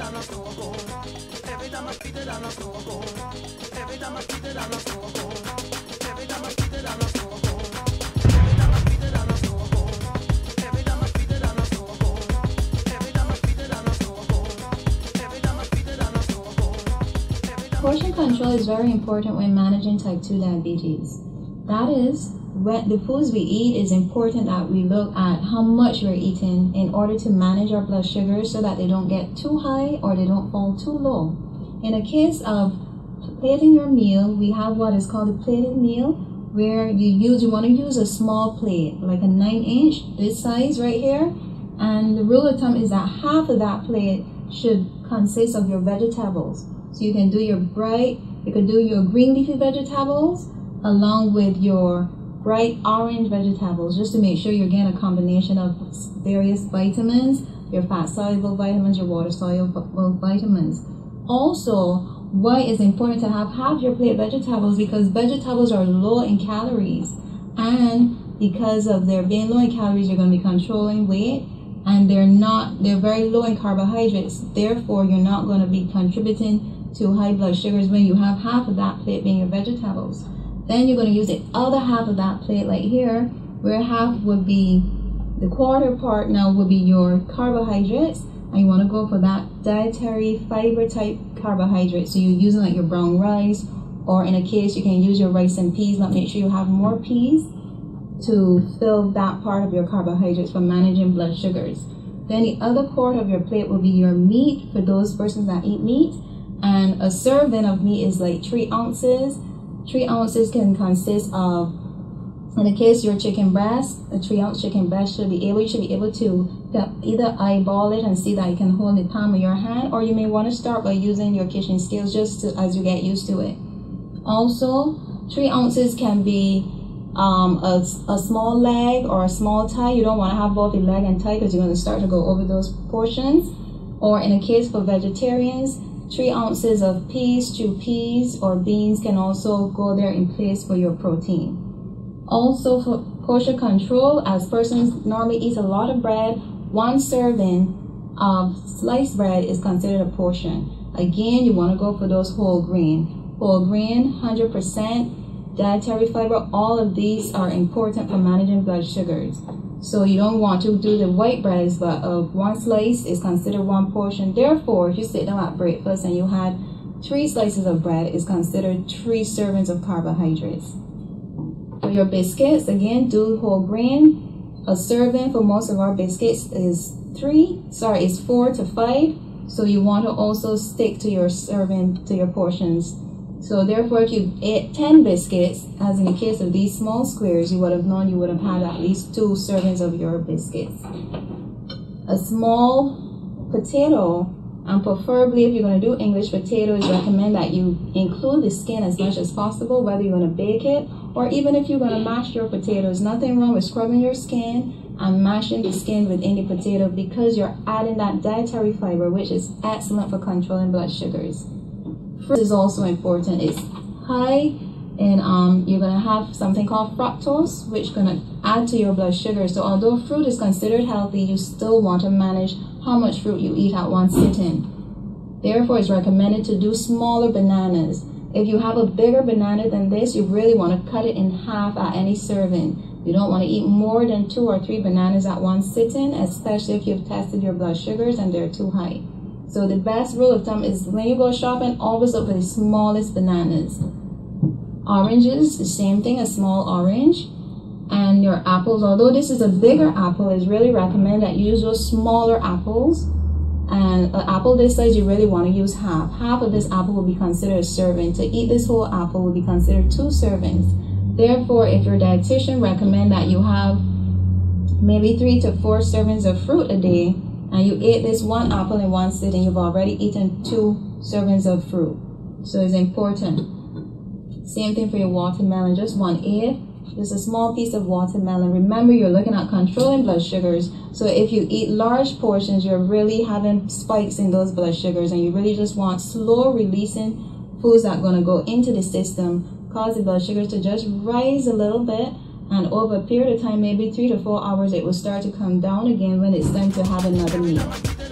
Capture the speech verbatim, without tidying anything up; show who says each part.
Speaker 1: I'm not so cold. Every time I treat it, I'm not so cold. Every time I treat it, I'm not so cold. Every time I treat it, I'm not so cold. Every time I treat it, I'm not so cold. Every time I treat it, I'm not so cold. Every time I treat it, I'm not so cold. Every time I treat it, I'm not so cold.
Speaker 2: Portion control is very important when managing type two diabetes. That is, when the foods we eat, is important that we look at how much we're eating in order to manage our blood sugars so that they don't get too high or they don't fall too low. In a case of plating your meal, we have what is called a plated meal, where you use you want to use a small plate, like a nine inch, this size right here. And the rule of thumb is that half of that plate should consist of your vegetables. So you can do your bright, you can do your green leafy vegetables along with your bright orange vegetables, just to make sure you're getting a combination of various vitamins, your fat soluble vitamins, your water soluble vitamins. Also, why it's important to have half your plate vegetables, because vegetables are low in calories, and because of their being low in calories, you're going to be controlling weight, and they're not they're very low in carbohydrates. Therefore, you're not going to be contributing to high blood sugars when you have half of that plate being your vegetables. Then you're going to use the other half of that plate like here, where half would be the quarter part now would be your carbohydrates, and you want to go for that dietary fiber type carbohydrate. So you're using like your brown rice, or in a case you can use your rice and peas, but make sure you have more peas to fill that part of your carbohydrates for managing blood sugars. Then the other quarter of your plate will be your meat for those persons that eat meat, and a serving of meat is like three ounces. Three ounces can consist of, in the case of your chicken breast, a three ounce chicken breast should be able, you should be able to either eyeball it and see that you can hold the palm of your hand, or you may want to start by using your kitchen scales just to, as you get used to it. Also, three ounces can be um, a, a small leg or a small thigh. You don't want to have both a leg and thigh because you're going to start to go over those portions. Or in a case for vegetarians, three ounces of peas, stewed peas, or beans can also go there in place for your protein. Also, for portion control, as persons normally eat a lot of bread, one serving of sliced bread is considered a portion. Again, you want to go for those whole grain. Whole grain, one hundred percent, dietary fiber, all of these are important for managing blood sugars. So you don't want to do the white breads, but uh, one slice is considered one portion. Therefore, if you sit down at breakfast and you had three slices of bread, it's considered three servings of carbohydrates. For your biscuits, again, do whole grain. A serving for most of our biscuits is three, sorry, it's four to five. So you want to also stick to your serving, to your portions. So therefore, if you ate ten biscuits, as in the case of these small squares, you would have known you would have had at least two servings of your biscuits. A small potato, and preferably if you're going to do English potatoes, recommend that you include the skin as much as possible, whether you're going to bake it, or even if you're going to mash your potatoes. Nothing wrong with scrubbing your skin and mashing the skin within the potato, because you're adding that dietary fiber, which is excellent for controlling blood sugars. Fruit is also important. It's high in, um, you're going to have something called fructose, which is going to add to your blood sugar. So although fruit is considered healthy, you still want to manage how much fruit you eat at one sitting. Therefore, it's recommended to do smaller bananas. If you have a bigger banana than this, you really want to cut it in half at any serving. You don't want to eat more than two or three bananas at one sitting, especially if you've tested your blood sugars and they're too high. So the best rule of thumb is when you go shopping, always look for the smallest bananas. Oranges, the same thing, a small orange. And your apples, although this is a bigger apple, it's really recommended that you use those smaller apples. And an apple this size, you really want to use half. Half of this apple will be considered a serving. To eat this whole apple will be considered two servings. Therefore, if your dietitian recommend that you have maybe three to four servings of fruit a day, and you ate this one apple in one sitting, you've already eaten two servings of fruit. So it's important. Same thing for your watermelon, just one eighth. Just a small piece of watermelon. Remember, you're looking at controlling blood sugars. So if you eat large portions, you're really having spikes in those blood sugars, and you really just want slow releasing foods that are going to go into the system, cause the blood sugars to just rise a little bit. And over a period of time, maybe three to four hours, it will start to come down again when it's time to have another meal.